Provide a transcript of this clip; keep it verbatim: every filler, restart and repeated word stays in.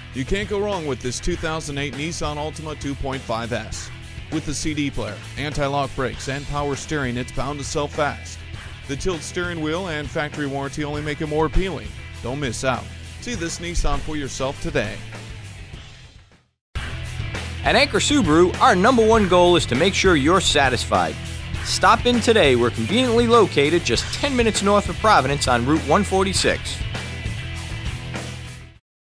You can't go wrong with this two thousand eight Nissan ALTIMA two point five S. With the C D player, anti-lock brakes, and power steering, it's bound to sell fast. The tilt steering wheel and factory warranty only make it more appealing. Don't miss out. See this Nissan for yourself today. At Anchor Subaru, our number one goal is to make sure you're satisfied. Stop in today. We're conveniently located just ten minutes north of Providence on Route one forty-six.